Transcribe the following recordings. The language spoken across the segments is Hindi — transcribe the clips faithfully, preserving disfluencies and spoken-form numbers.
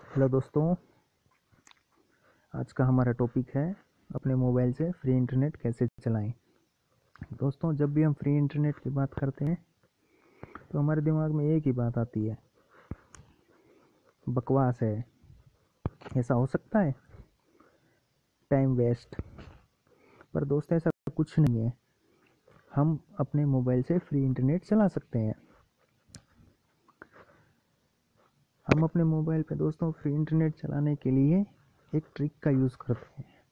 हेलो दोस्तों, आज का हमारा टॉपिक है अपने मोबाइल से फ्री इंटरनेट कैसे चलाएं। दोस्तों, जब भी हम फ्री इंटरनेट की बात करते हैं तो हमारे दिमाग में एक ही बात आती है, बकवास है, ऐसा हो सकता है, टाइम वेस्ट। पर दोस्तों, ऐसा कुछ नहीं है। हम अपने मोबाइल से फ्री इंटरनेट चला सकते हैं। हम अपने मोबाइल पे दोस्तों फ्री इंटरनेट चलाने के लिए एक ट्रिक का यूज़ करते हैं,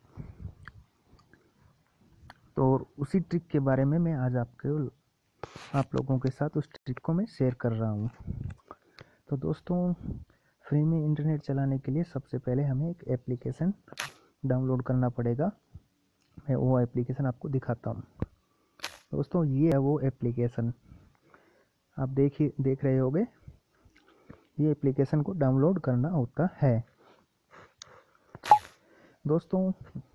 तो उसी ट्रिक के बारे में मैं आज आपके आप लोगों के साथ उस ट्रिक को मैं शेयर कर रहा हूँ। तो दोस्तों, फ्री में इंटरनेट चलाने के लिए सबसे पहले हमें एक एप्लीकेशन डाउनलोड करना पड़ेगा। मैं वो एप्लीकेशन आपको दिखाता हूँ। दोस्तों, ये है वो एप्लीकेशन, आप देखिए देख रहे होंगे। ये एप्लीकेशन को डाउनलोड करना होता है। दोस्तों,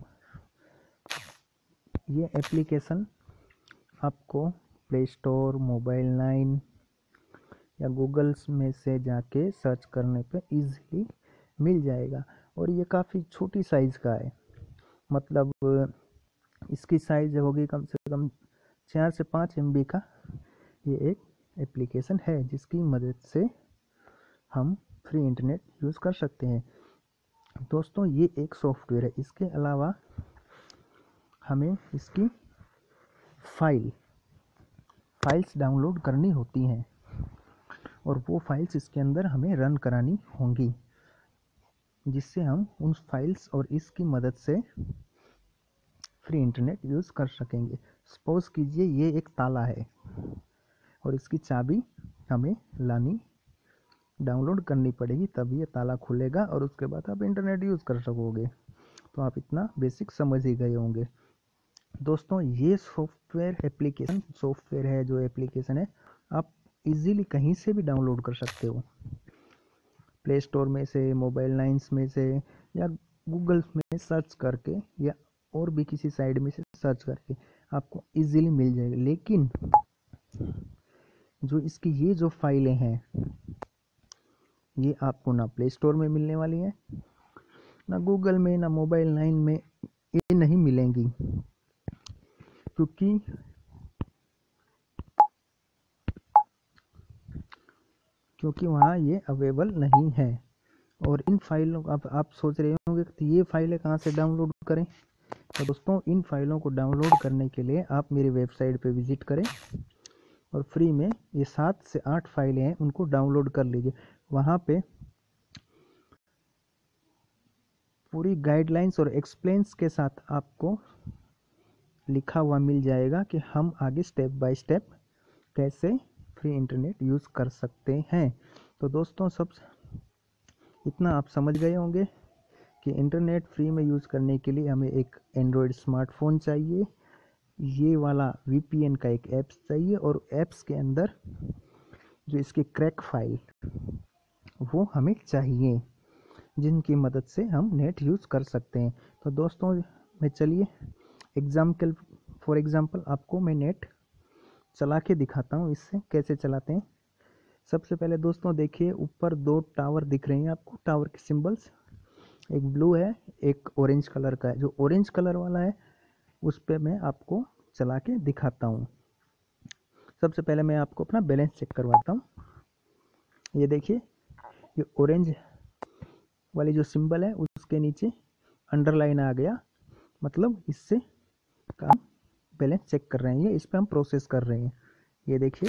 ये एप्लीकेशन आपको प्ले स्टोर, मोबाइल नाइन या गूगल्स में से जाके सर्च करने पे इजीली मिल जाएगा। और ये काफ़ी छोटी साइज़ का है, मतलब इसकी साइज़ होगी कम से कम चार से पाँच एम बी का। ये एक एप्लीकेशन है जिसकी मदद से हम फ्री इंटरनेट यूज़ कर सकते हैं। दोस्तों, ये एक सॉफ्टवेयर है। इसके अलावा हमें इसकी फाइल फाइल्स डाउनलोड करनी होती हैं और वो फाइल्स इसके अंदर हमें रन करानी होंगी, जिससे हम उन फाइल्स और इसकी मदद से फ्री इंटरनेट यूज़ कर सकेंगे। सपोज कीजिए ये एक ताला है और इसकी चाबी हमें लानी डाउनलोड करनी पड़ेगी, तब ये ताला खुलेगा और उसके बाद आप इंटरनेट यूज़ कर सकोगे। तो आप इतना बेसिक समझ ही गए होंगे। दोस्तों, ये सॉफ्टवेयर एप्लीकेशन सॉफ्टवेयर है जो एप्लीकेशन है आप इजीली कहीं से भी डाउनलोड कर सकते हो। प्ले स्टोर में से, मोबाइल नाइन्स में से या गूगल में सर्च करके या और भी किसी साइट में से सर्च करके आपको इजीली मिल जाएगा। लेकिन जो इसकी ये जो फाइलें हैं ये आपको ना प्ले स्टोर में मिलने वाली हैं, ना गूगल में, ना मोबाइल नाइन में ये नहीं मिलेंगी, क्योंकि क्योंकि वहाँ ये अवेलेबल नहीं है। और इन फाइलों आप आप सोच रहे होंगे कि ये फाइलें कहाँ से डाउनलोड करें। तो दोस्तों, इन फाइलों को डाउनलोड करने के लिए आप मेरी वेबसाइट पे विजिट करें और फ्री में ये सात से आठ फाइलें हैं उनको डाउनलोड कर लीजिए। वहाँ पे पूरी गाइडलाइंस और एक्सप्लेन्स के साथ आपको लिखा हुआ मिल जाएगा कि हम आगे स्टेप बाय स्टेप कैसे फ्री इंटरनेट यूज़ कर सकते हैं। तो दोस्तों, सब इतना आप समझ गए होंगे कि इंटरनेट फ्री में यूज़ करने के लिए हमें एक एंड्रॉयड स्मार्टफोन चाहिए, ये वाला वी पी एन का एक ऐप्स चाहिए और ऐप्स के अंदर जो इसके क्रैक फाइल वो हमें चाहिए, जिनकी मदद से हम नेट यूज़ कर सकते हैं। तो दोस्तों, मैं चलिए एग्जाम्पल फॉर एग्जांपल आपको मैं नेट चला के दिखाता हूँ, इससे कैसे चलाते हैं। सबसे पहले दोस्तों देखिए, ऊपर दो टावर दिख रहे हैं आपको, टावर के सिंबल्स, एक ब्लू है एक ऑरेंज कलर का है। जो ऑरेंज कलर वाला है उस पर मैं आपको चला के दिखाता हूँ। सबसे पहले मैं आपको अपना बैलेंस चेक करवाता हूँ। ये देखिए, ये ऑरेंज वाली जो सिंबल है उसके नीचे अंडरलाइन आ गया, मतलब इससे काम बैलेंस चेक कर रहे हैं, ये इस पर हम प्रोसेस कर रहे हैं। ये देखिए,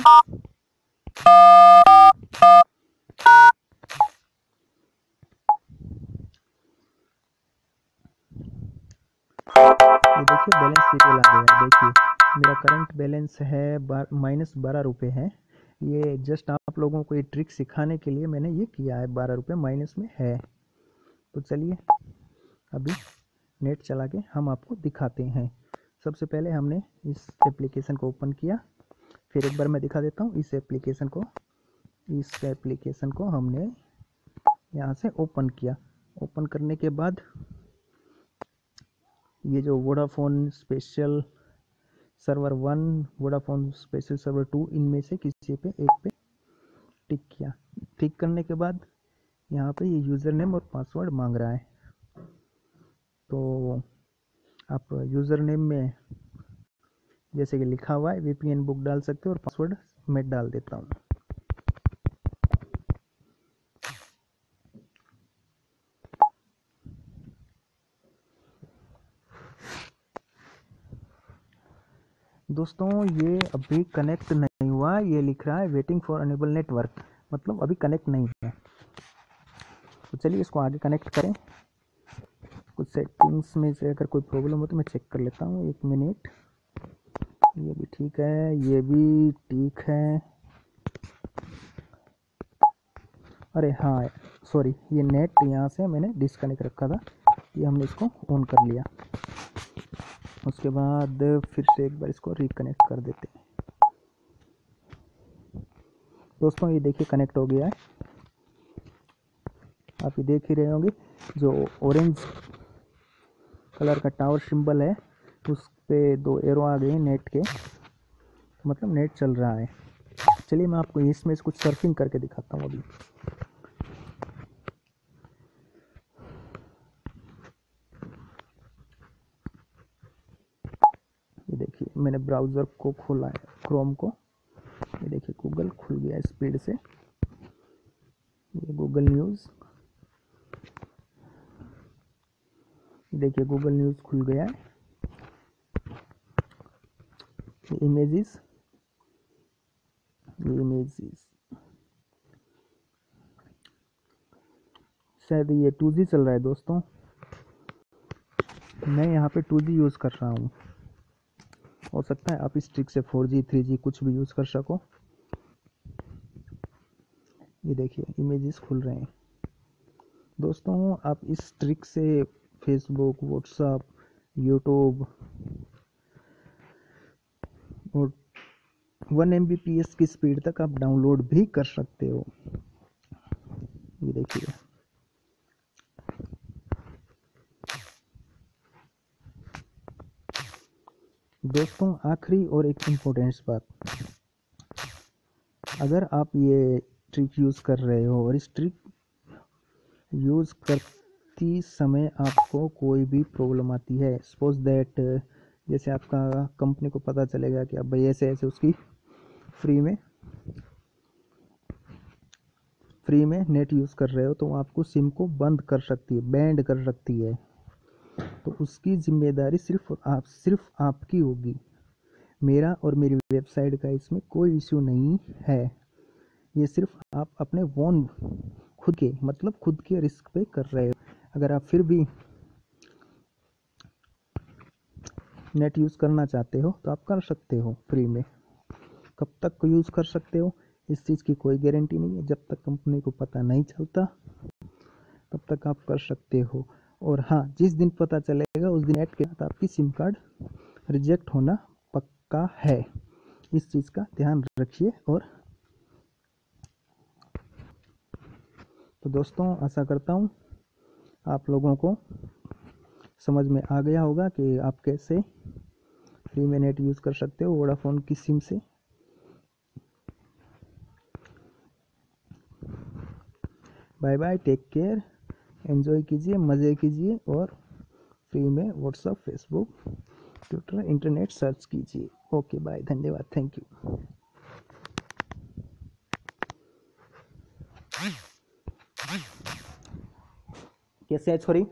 ये देखिए बैलेंस डिटेल आ गया। देखिए मेरा करंट बैलेंस है माइनस बारह रुपये है। ये जस्ट आप लोगों को ये ट्रिक सिखाने के लिए मैंने ये किया है, बारह रुपये माइनस में है। तो चलिए अभी नेट चला के हम आपको दिखाते हैं। सबसे पहले हमने इस एप्लीकेशन को ओपन किया, फिर एक बार मैं दिखा देता हूँ। इस एप्लीकेशन को इस एप्लीकेशन को हमने यहाँ से ओपन किया। ओपन करने के बाद ये जो Vodafone special server one, Vodafone special server two, इनमें से किसी पे एक पे टिक किया। टिक करने के बाद यहाँ पे ये यूज़र नेम और पासवर्ड मांग रहा है। तो आप यूज़र नेम में जैसे कि लिखा हुआ है वीपीएन बुक डाल सकते हो और पासवर्ड मैं डाल देता हूँ। दोस्तों ये अभी कनेक्ट नहीं हुआ, ये लिख रहा है वेटिंग फॉर अनेबल नेटवर्क, मतलब अभी कनेक्ट नहीं है। तो चलिए इसको आगे कनेक्ट करें। कुछ सेटिंग्स में से अगर कोई प्रॉब्लम हो तो मैं चेक कर लेता हूँ, एक मिनट। ये भी ठीक है, ये भी ठीक है। अरे हाँ सॉरी, ये नेट यहाँ से मैंने डिस्कनेक्ट रखा था, ये हमने इसको ऑन कर लिया। उसके बाद फिर से एक बार इसको रिकनेक्ट कर देते हैं। दोस्तों ये देखिए कनेक्ट हो गया है, आप ये देख ही रहे होंगे। जो ऑरेंज कलर का टावर सिंबल है उस पे दो एरो आ गए नेट के, मतलब नेट चल रहा है। चलिए मैं आपको इसमें कुछ सर्फिंग करके दिखाता हूँ अभी। ये देखिए मैंने ब्राउज़र को खोला है, क्रोम को। ये देखिए गूगल खुल गया स्पीड से। ये गूगल न्यूज़, देखिए गूगल न्यूज़ खुल गया है। ये इमेजेस, ये इमेजेस शायद ये टू जी चल रहा है दोस्तों, मैं यहाँ पे टू जी यूज़ कर रहा हूँ। हो सकता है आप इस ट्रिक से फोर जी थ्री जी कुछ भी यूज़ कर सको। ये देखिए इमेजेस खुल रहे हैं दोस्तों। आप इस ट्रिक से फेसबुक, व्हाट्सएप, यूट्यूब और one M B P S की स्पीड तक आप डाउनलोड भी कर सकते हो। ये देखिए दोस्तों, आखिरी और एक इम्पोर्टेंट बात, अगर आप ये ट्रिक यूज़ कर रहे हो और इस ट्रिक यूज़ करती समय आपको कोई भी प्रॉब्लम आती है, सपोज दैट जैसे आपका कंपनी को पता चलेगा कि अब भाई ऐसे ऐसे उसकी फ्री में फ्री में नेट यूज़ कर रहे हो, तो आपको सिम को बंद कर सकती है, बैंड कर सकती है। तो उसकी जिम्मेदारी सिर्फ आप सिर्फ आपकी होगी। मेरा और मेरी वेबसाइट का इसमें कोई इश्यू नहीं है। ये सिर्फ आप अपने ओन खुद के मतलब खुद के रिस्क पे कर रहे हो। अगर आप फिर भी नेट यूज़ करना चाहते हो तो आप कर सकते हो फ्री में। कब तक यूज़ कर सकते हो इस चीज़ की कोई गारंटी नहीं है, जब तक कंपनी को पता नहीं चलता तब तक आप कर सकते हो। और हाँ, जिस दिन पता चलेगा उस दिन नेट के साथ आपकी सिम कार्ड रिजेक्ट होना पक्का है। इस चीज़ का ध्यान रखिए। और तो दोस्तों आशा करता हूँ आप लोगों को समझ में आ गया होगा कि आप कैसे फ्री में नेट यूज़ कर सकते हो वोडाफोन की सिम से। Bye bye, take care, enjoy कीजिए, मज़े कीजिए और फ्री में WhatsApp, Facebook, Twitter, internet search कीजिए। ओके बाय, धन्यवाद, थैंक यू। कैसे है छोरी?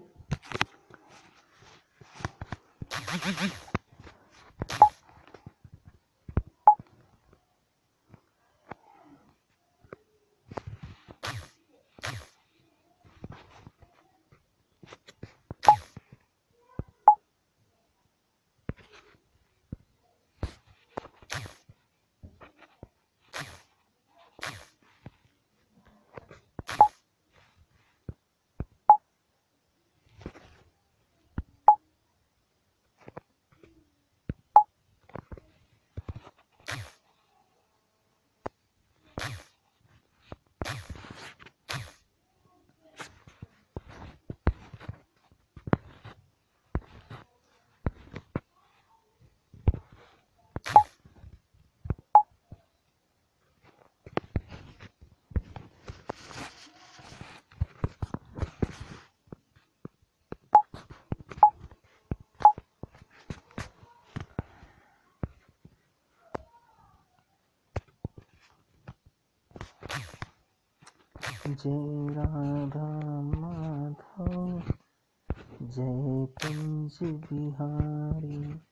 जय राधा माधव, जय कुंज बिहारी।